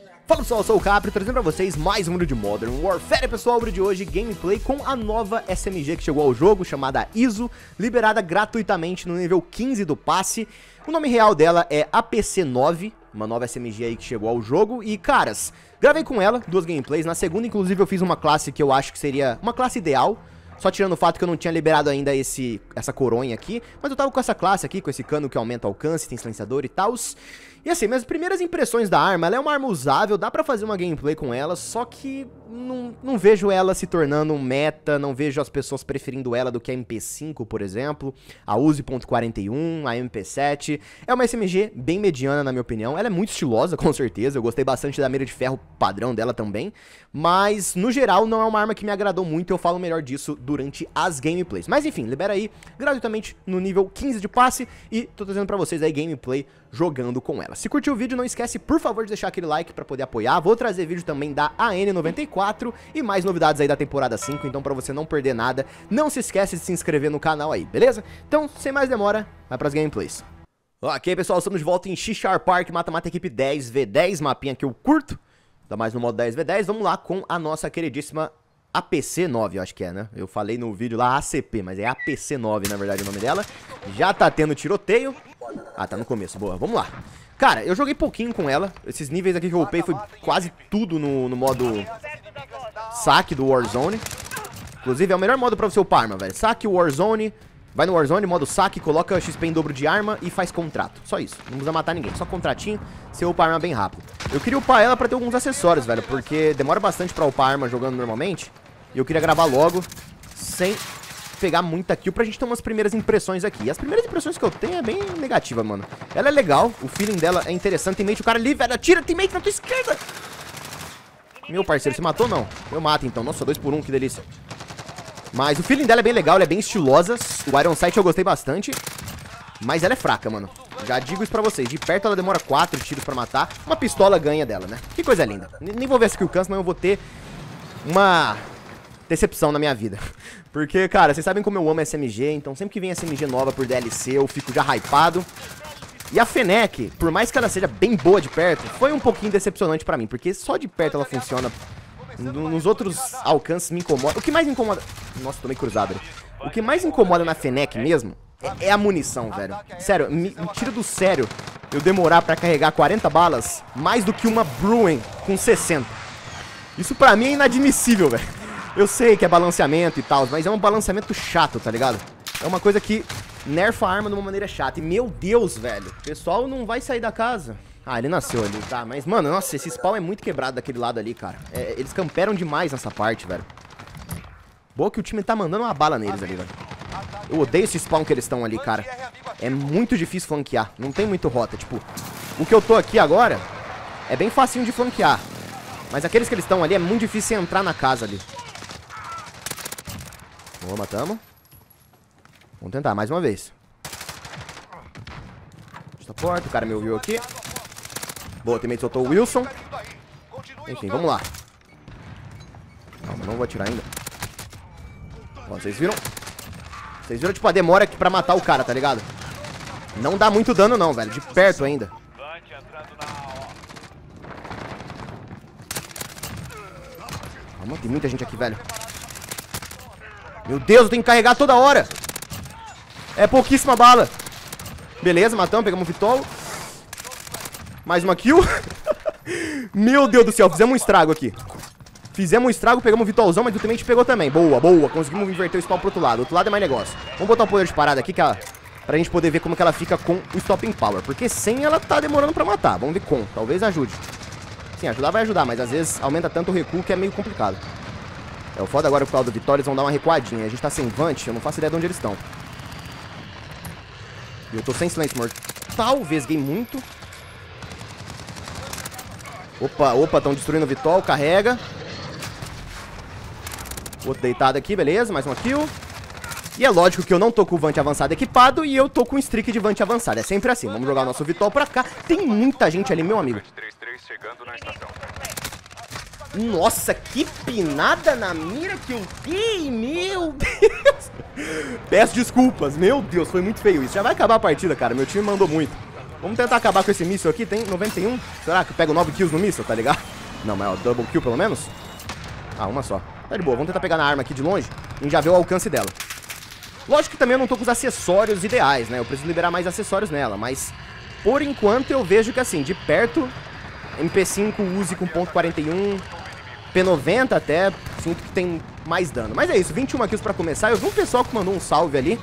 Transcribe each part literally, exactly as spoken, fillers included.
Fala pessoal, eu sou o Capri, trazendo pra vocês mais um vídeo de Modern Warfare. Pessoal, o vídeo de hoje, gameplay com a nova S M G que chegou ao jogo, chamada I S O, liberada gratuitamente no nível quinze do passe. O nome real dela é A P C nove, uma nova S M G aí que chegou ao jogo. E caras, gravei com ela duas gameplays, na segunda inclusive eu fiz uma classe que eu acho que seria uma classe ideal. Só tirando o fato que eu não tinha liberado ainda esse, essa coronha aqui. Mas eu tava com essa classe aqui, com esse cano que aumenta o alcance, tem silenciador e tal. E assim, minhas primeiras impressões da arma, ela é uma arma usável, dá pra fazer uma gameplay com ela. Só que não, não vejo ela se tornando um meta, não vejo as pessoas preferindo ela do que a M P cinco, por exemplo. A Uzi ponto quarenta e um, a M P sete. É uma S M G bem mediana, na minha opinião. Ela é muito estilosa, com certeza. Eu gostei bastante da mira de ferro padrão dela também. Mas, no geral, não é uma arma que me agradou muito. Eu falo melhor disso durante as gameplays. Mas enfim, libera aí gratuitamente no nível quinze de passe e tô trazendo pra vocês aí gameplay jogando com ela. Se curtiu o vídeo, não esquece por favor de deixar aquele like pra poder apoiar. Vou trazer vídeo também da A N noventa e quatro e mais novidades aí da temporada cinco, então pra você não perder nada, não se esquece de se inscrever no canal aí, beleza? Então, sem mais demora, vai pras gameplays. Ok pessoal, estamos de volta em Cheshire Park, mata-mata equipe dez v dez, mapinha que eu curto, ainda mais no modo dez v dez, vamos lá com a nossa queridíssima A P C nove, eu acho que é, né? Eu falei no vídeo lá A C P, mas é A P C nove, na verdade, o nome dela. Já tá tendo tiroteio. Ah, tá no começo, boa, vamos lá. Cara, eu joguei pouquinho com ela. Esses níveis aqui que eu upei foi quase tudo no, no modo saque do Warzone. Inclusive, é o melhor modo pra você upar arma, velho. Saque, Warzone, vai no Warzone, modo saque, coloca X P em dobro de arma e faz contrato. Só isso, não precisa matar ninguém, só contratinho, você upa a arma bem rápido. Eu queria upar ela pra ter alguns acessórios, velho, porque demora bastante pra upar a arma jogando normalmente. E eu queria gravar logo, sem pegar muita kill, pra gente ter umas primeiras impressões aqui. E as primeiras impressões que eu tenho é bem negativa, mano. Ela é legal, o feeling dela é interessante. Tem mate, o cara ali, velho, atira, tem mate na tua esquerda. Meu parceiro, você matou não? Eu mato então, nossa, dois por um, que delícia. Mas o feeling dela é bem legal, ela é bem estilosa. O Iron Sight eu gostei bastante. Mas ela é fraca, mano. Já digo isso pra vocês, de perto ela demora quatro tiros pra matar. Uma pistola ganha dela, né? Que coisa linda. Nem vou ver essa kill cam, senão eu vou ter uma decepção na minha vida. Porque, cara, vocês sabem como eu amo S M G, então sempre que vem S M G nova por D L C, eu fico já hypado. E a Fennec, por mais que ela seja bem boa de perto, foi um pouquinho decepcionante pra mim, porque só de perto ela funciona. Nos outros alcances me incomoda. O que mais incomoda... Nossa, tomei cruzado ali. O que mais incomoda na Fennec mesmo é, é a munição, velho. Sério, me, me tira do sério eu demorar pra carregar quarenta balas mais do que uma Bruen com sessenta. Isso pra mim é inadmissível, velho. Eu sei que é balanceamento e tal, mas é um balanceamento chato, tá ligado? É uma coisa que nerfa a arma de uma maneira chata. E meu Deus, velho, o pessoal não vai sair da casa. Ah, ele nasceu ali, tá? Mas, mano, nossa, esse spawn é muito quebrado daquele lado ali, cara. É, eles camperam demais nessa parte, velho. Boa que o time tá mandando uma bala neles ali, velho. Eu odeio esse spawn que eles estão ali, cara. É muito difícil flanquear. Não tem muito rota, tipo... O que eu tô aqui agora é bem facinho de flanquear. Mas aqueles que eles estão ali é muito difícil entrar na casa ali. Boa, matamos. Vamos tentar mais uma vez. Fecha a porta, o cara me ouviu aqui. Boa, o teammate soltou o Wilson. Enfim, vamos lá. Calma, não vou atirar ainda. Ó, vocês viram? Vocês viram, tipo, a demora aqui pra matar o cara, tá ligado? Não dá muito dano não, velho. De perto ainda. Calma, tem muita gente aqui, velho. Meu Deus, eu tenho que carregar toda hora. É pouquíssima bala. Beleza, matamos, pegamos o Vitol. Mais uma kill. Meu Deus do céu, fizemos um estrago aqui. Fizemos um estrago, pegamos o Vitolzão, mas o teammate pegou também. Boa, boa, conseguimos inverter o spawn pro outro lado. O outro lado é mais negócio. Vamos botar um poder de parada aqui que ela, pra gente poder ver como que ela fica com o stopping power. Porque sem ela tá demorando pra matar. Vamos ver com, talvez ajude. Sim, ajudar vai ajudar, mas às vezes aumenta tanto o recuo que é meio complicado. É o foda agora por causa do Vitória, eles vão dar uma recuadinha. A gente tá sem Vant, eu não faço ideia de onde eles estão. E eu tô sem silêncio mortal, vesguei muito. Opa, opa, estão destruindo o Vitol, carrega. Outro deitado aqui, beleza, mais uma kill. E é lógico que eu não tô com o Vant avançado equipado e eu tô com o streak de Vant avançado. É sempre assim, vamos jogar o nosso Vitol pra cá. Tem muita gente ali, meu amigo. Nossa, que pinada na mira que eu dei, meu Deus. Peço desculpas, meu Deus, foi muito feio isso. Já vai acabar a partida, cara, meu time mandou muito. Vamos tentar acabar com esse míssil aqui. Tem noventa e um. Será que eu pego nove kills no míssil, tá ligado? Não, mas ó, double kill pelo menos. Ah, uma só. Tá de boa. Vamos tentar pegar na arma aqui de longe. E já ver o alcance dela. Lógico que também eu não tô com os acessórios ideais, né? Eu preciso liberar mais acessórios nela. Mas, por enquanto, eu vejo que assim, de perto, M P cinco Uzi com ponto quarenta e um, P noventa até, sinto que tem mais dano. Mas é isso, vinte e uma kills pra começar. Eu vi um pessoal que mandou um salve ali.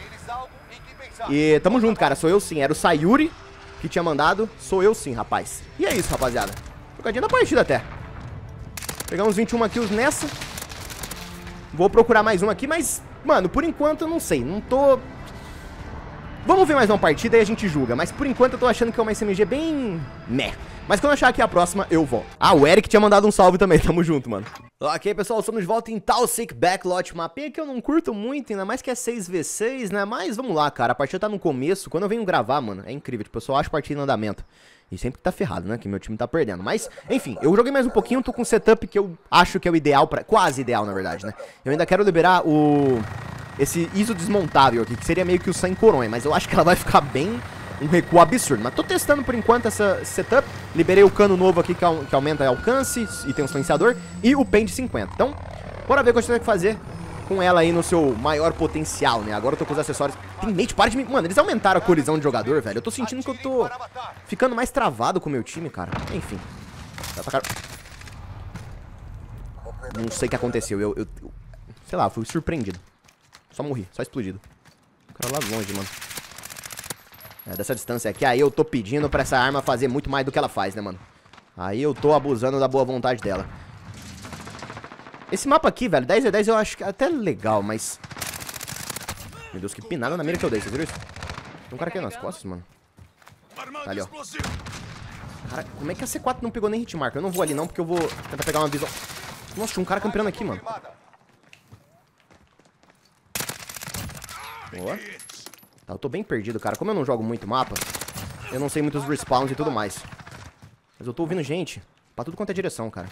E tamo junto, cara. Sou eu sim. Era o Sayuri que tinha mandado. Sou eu sim, rapaz. E é isso, rapaziada. Jogadinha da partida até. Pegar uns vinte e uma kills nessa. Vou procurar mais uma aqui, mas, mano, por enquanto eu não sei. Não tô... Vamos ver mais uma partida e a gente julga. Mas por enquanto eu tô achando que é uma S M G bem... meh. Mas quando eu achar aqui a próxima, eu volto. Ah, o Eric tinha mandado um salve também. Tamo junto, mano. Ok, pessoal, estamos de volta em Toxic Backlot. Mapinha que eu não curto muito, ainda mais que é seis contra seis, né? Mas vamos lá, cara. A partida tá no começo. Quando eu venho gravar, mano, é incrível. Tipo, eu só acho partida em andamento. E sempre tá ferrado, né? Que meu time tá perdendo. Mas, enfim, eu joguei mais um pouquinho. Tô com um setup que eu acho que é o ideal pra... Quase ideal, na verdade, né? Eu ainda quero liberar o... esse I S O desmontável aqui, que seria meio que o Sem Coronha. Mas eu acho que ela vai ficar bem... um recuo absurdo, mas tô testando por enquanto essa setup. Liberei o cano novo aqui que, au que aumenta o alcance e tem um silenciador. E o pen de cinquenta. Então, bora ver o que a gente tem que fazer com ela aí no seu maior potencial, né? Agora eu tô com os acessórios. Tem mate, para de me... Mano, eles aumentaram a colisão de jogador, velho. Eu tô sentindo que eu tô ficando mais travado com o meu time, cara. Enfim. Não sei o que aconteceu. Eu, eu, eu... Sei lá, fui surpreendido. Só morri, só explodido. O cara lá longe, mano. É, dessa distância aqui, aí eu tô pedindo pra essa arma fazer muito mais do que ela faz, né, mano? Aí eu tô abusando da boa vontade dela. Esse mapa aqui, velho, dez a dez eu acho que é até legal, mas... Meu Deus, que pinada na mira que eu dei, vocês viram isso? Tem um cara aqui nas costas, mano. Tá ali, ó. Cara, como é que a C quatro não pegou nem hitmarker? Eu não vou ali não, porque eu vou tentar pegar uma visão... Nossa, tinha um cara campeando aqui, mano. Boa. Tá, eu tô bem perdido, cara. Como eu não jogo muito mapa, eu não sei muitos respawns e tudo mais. Mas eu tô ouvindo gente pra tudo quanto é direção, cara.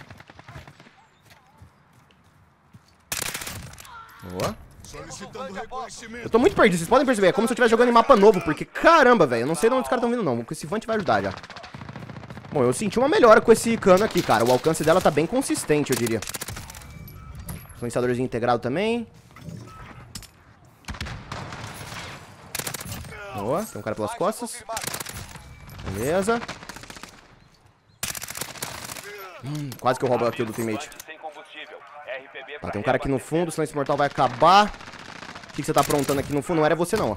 Boa. Eu tô muito perdido, vocês podem perceber. É como se eu estivesse jogando em mapa novo, porque, caramba, velho, eu não sei de onde os caras estão vindo, não. Esse Vant vai ajudar já. Bom, eu senti uma melhora com esse cano aqui, cara. O alcance dela tá bem consistente, eu diria. Silenciadorzinho integrado também. Boa, tem um cara pelas costas. Beleza. Hum, quase que eu roubo a kill do teammate. Tá, tem um cara aqui no fundo, o silêncio mortal vai acabar. O que, que você tá aprontando aqui no fundo? Não era você não, ó.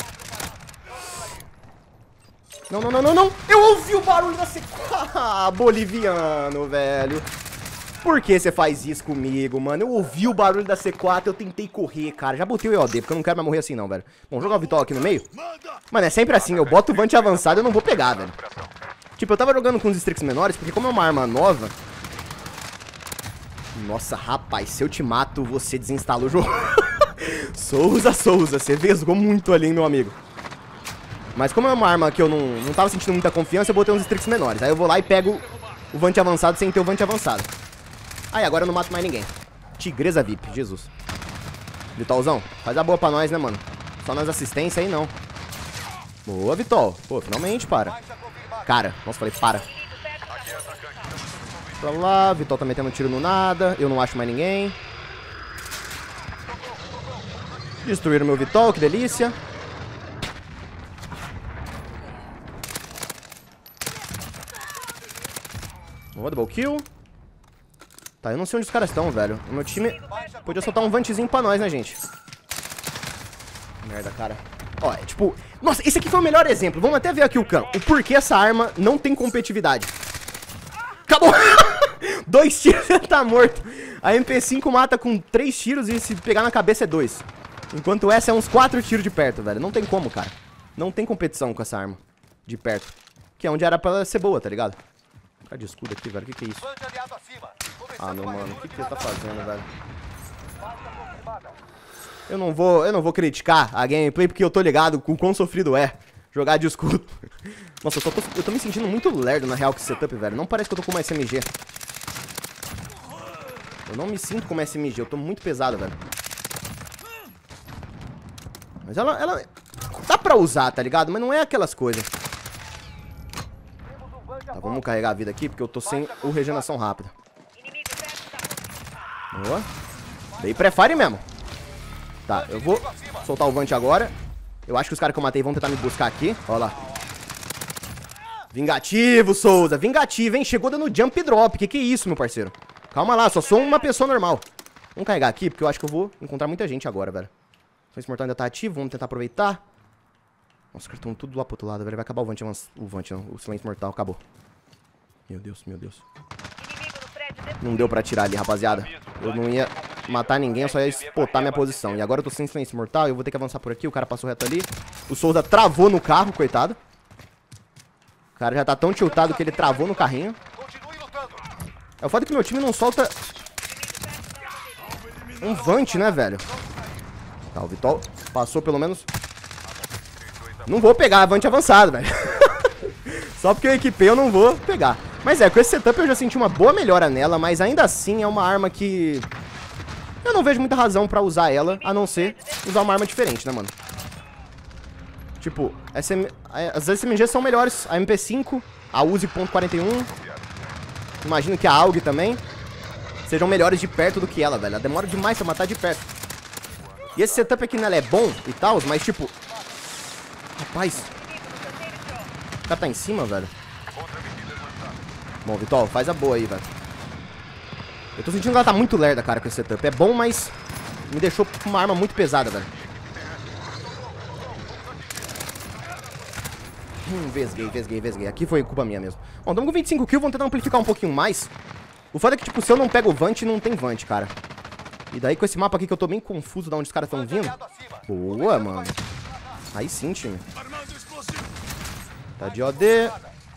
Não, não, não, não, não. Eu ouvi o barulho da C quatro. Ah, boliviano, velho. Por que você faz isso comigo, mano? Eu ouvi o barulho da C quatro, eu tentei correr, cara. Já botei o E O D, porque eu não quero mais morrer assim não, velho. Bom, jogar o Vitol aqui no meio. Mano, é sempre assim, eu boto o Vant avançado e eu não vou pegar, velho. Tipo, eu tava jogando com os Strix menores, porque como é uma arma nova... Nossa, rapaz, se eu te mato, você desinstala o jogo. Souza, Souza, você vesgou muito ali, hein, meu amigo. Mas como é uma arma que eu não, não tava sentindo muita confiança, eu botei uns Strix menores. Aí eu vou lá e pego o Vant avançado sem ter o Vant avançado. Aí, agora eu não mato mais ninguém. Tigresa V I P, Jesus. Vitolzão, faz a boa pra nós, né, mano? Só nas assistências aí, não. Boa, Vitol. Pô, finalmente, para. Cara, nossa, falei, para. Pra lá, Vitol tá metendo tiro no nada. Eu não acho mais ninguém. Destruíram meu Vitol, que delícia. Boa, double kill. Tá, eu não sei onde os caras estão, velho. O meu time podia soltar um Vantzinho pra nós, né, gente? Merda, cara. Ó, é tipo... Nossa, esse aqui foi o melhor exemplo. Vamos até ver aqui o cano. O porquê essa arma não tem competitividade. Acabou! Dois tiros e tá morto. A M P cinco mata com três tiros e se pegar na cabeça é dois. Enquanto essa é uns quatro tiros de perto, velho. Não tem como, cara. Não tem competição com essa arma. De perto. Que é onde era pra ser boa, tá ligado? Cara de escudo aqui, velho. O que que é isso? Ah, meu mano. O que que ele tá fazendo, velho? Eu não vou, eu não vou criticar a gameplay porque eu tô ligado com o quão sofrido é jogar de escudo. Nossa, eu, só tô, eu tô me sentindo muito lerdo na real com esse setup, velho. Não parece que eu tô com uma S M G. Eu não me sinto como S M G. Eu tô muito pesado, velho. Mas ela, ela... Dá pra usar, tá ligado? Mas não é aquelas coisas. Vamos carregar a vida aqui, porque eu tô sem o regeneração rápida. Boa. Dei pré-fire mesmo. Tá, eu vou soltar o Vant agora. Eu acho que os caras que eu matei vão tentar me buscar aqui. Olha lá. Vingativo, Souza. Vingativo, hein? Chegou dando jump drop. Que que é isso, meu parceiro? Calma lá, só sou uma pessoa normal. Vamos carregar aqui, porque eu acho que eu vou encontrar muita gente agora, velho. O Silêncio Mortal ainda tá ativo, vamos tentar aproveitar. Nossa, os caras estão tudo lá pro outro lado, velho. Vai acabar o Vant, o Vant não. O Silêncio Mortal, acabou. Meu Deus, meu Deus. Não deu pra atirar ali, rapaziada. Eu não ia matar ninguém, eu só ia spotar minha posição. E agora eu tô sem Silêncio Mortal, eu vou ter que avançar por aqui. O cara passou reto ali. O Souza travou no carro, coitado. O cara já tá tão tiltado que ele travou no carrinho. É o fato que meu time não solta um Vant, né, velho? Tá, o Vitol passou pelo menos. Não vou pegar a Vant avançado, velho. Só porque eu equipei eu não vou pegar. Mas é, com esse setup eu já senti uma boa melhora nela, mas ainda assim é uma arma que eu não vejo muita razão pra usar ela, a não ser usar uma arma diferente, né, mano? Tipo, S M... as S M Gs são melhores, a M P cinco, a Uzi ponto quarenta e um, imagino que a A U G também sejam melhores de perto do que ela, velho. Ela demora demais pra matar de perto. E esse setup aqui nela é bom e tal, mas tipo... Rapaz... O cara tá em cima, velho. Bom, Vitol, faz a boa aí, velho. Eu tô sentindo que ela tá muito lerda, cara, com esse setup. É bom, mas me deixou com uma arma muito pesada, velho. Hum, vesguei, vesguei, vesguei. Aqui foi culpa minha mesmo. Bom, estamos com vinte e cinco kills, vamos tentar amplificar um pouquinho mais. O foda é que, tipo, se eu não pego o Vant, não tem Vant, cara. E daí com esse mapa aqui que eu tô bem confuso de onde os caras estão vindo. Boa, mano. Aí sim, time. Tá de O D.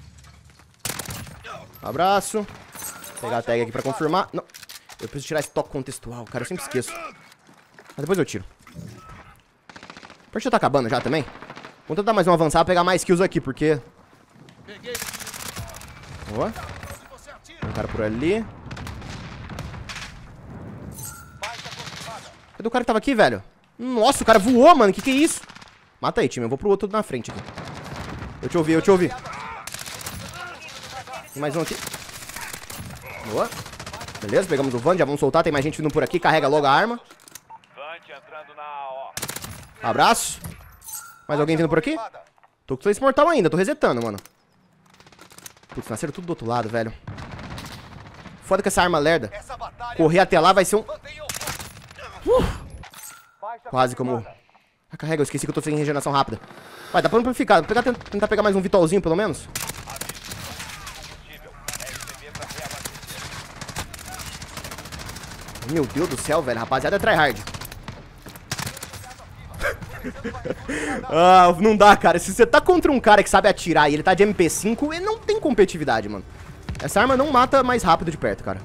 Abraço. Vou pegar a tag aqui pra confirmar. Não. Eu preciso tirar esse toque contextual, cara. Eu sempre esqueço. Mas depois eu tiro. A partida tá acabando já também. Vamos tentar mais um avançar pra pegar mais kills aqui, porque... Boa. Tem um cara por ali. Cadê o cara que tava aqui, velho? Nossa, o cara voou, mano. Que que é isso? Mata aí, time. Eu vou pro outro na frente aqui. Eu te ouvi, eu te ouvi. Tem mais um aqui. Boa. Beleza, pegamos o Vant, já vamos soltar. Tem mais gente vindo por aqui, carrega logo a arma. Abraço. Mais alguém vindo por aqui? Tô com Silêncio Mortal ainda, tô resetando, mano. Putz, nasceram tudo do outro lado, velho. Foda que essa arma lerda. Correr até lá vai ser um... Uh! Quase que eu morro. Ah, carrega, eu esqueci que eu tô sem regeneração rápida. Vai, dá pra amplificar. Vou pegar, tentar pegar mais um Vitolzinho, pelo menos. Meu Deus do céu, velho. Rapaziada, é tryhard. Ah, não dá, cara. Se você tá contra um cara que sabe atirar e ele tá de M P cinco, ele não tem competitividade, mano. Essa arma não mata mais rápido de perto, cara.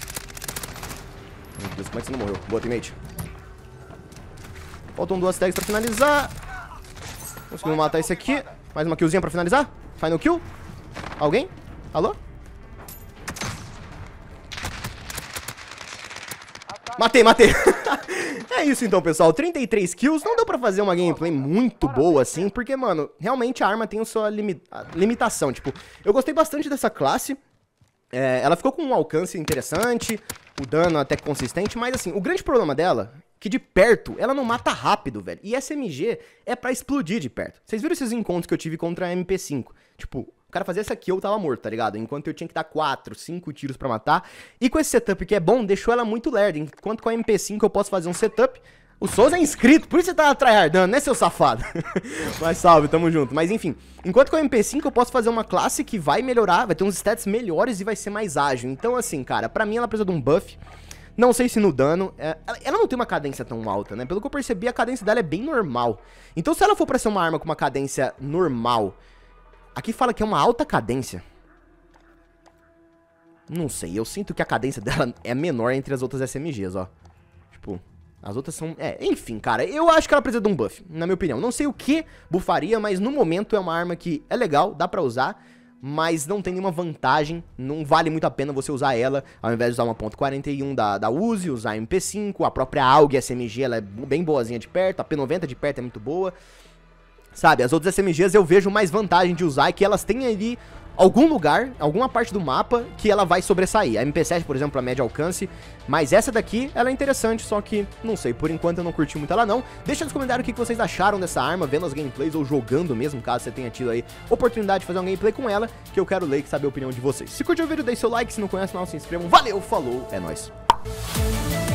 Meu Deus, como é que você não morreu? Boa, teammate. Faltam duas tags pra finalizar. Conseguimos matar esse aqui. Mais uma killzinha pra finalizar. Final kill. Alguém? Alô? Matei, matei. É isso então, pessoal. trinta e três kills. Não deu pra fazer uma gameplay muito boa assim, porque, mano, realmente a arma tem a sua limi limitação. Tipo, eu gostei bastante dessa classe. É, ela ficou com um alcance interessante, o dano até consistente, mas assim, o grande problema dela é que de perto ela não mata rápido, velho. E S M G é pra explodir de perto. Vocês viram esses encontros que eu tive contra a M P cinco? Tipo, o cara fazia essa kill, eu tava morto, tá ligado? Enquanto eu tinha que dar quatro, cinco tiros pra matar. E com esse setup que é bom, deixou ela muito lerda. Enquanto com a M P cinco eu posso fazer um setup... O Souza é inscrito, por isso você tá tryhardando, né, seu safado? Mas salve, tamo junto. Mas enfim, enquanto com a M P cinco eu posso fazer uma classe que vai melhorar, vai ter uns stats melhores e vai ser mais ágil. Então assim, cara, pra mim ela precisa de um buff. Não sei se no dano, é, ela não tem uma cadência tão alta, né? Pelo que eu percebi, a cadência dela é bem normal. Então se ela for pra ser uma arma com uma cadência normal... Aqui fala que é uma alta cadência. Não sei, eu sinto que a cadência dela é menor entre as outras S M Gs, ó. Tipo... As outras são... É, enfim, cara, eu acho que ela precisa de um buff, na minha opinião. Não sei o que bufaria, mas no momento é uma arma que é legal, dá pra usar, mas não tem nenhuma vantagem, não vale muito a pena você usar ela, ao invés de usar uma ponto quarenta e um da, da Uzi, usar a M P cinco, a própria A U G S M G, ela é bem boazinha de perto, a P noventa de perto é muito boa. sabe? As outras S M Gs eu vejo mais vantagem de usar, e que elas têm ali algum lugar, alguma parte do mapa que ela vai sobressair. A M P sete, por exemplo, pra médio alcance, mas essa daqui, ela é interessante, só que, não sei, por enquanto eu não curti muito ela não. Deixa nos comentários o que vocês acharam dessa arma, vendo as gameplays ou jogando mesmo, caso você tenha tido aí oportunidade de fazer um gameplay com ela, que eu quero ler e saber a opinião de vocês. Se curtiu o vídeo, deixe seu like, se não conhece o canal, se inscrevam. Valeu, falou, é nóis!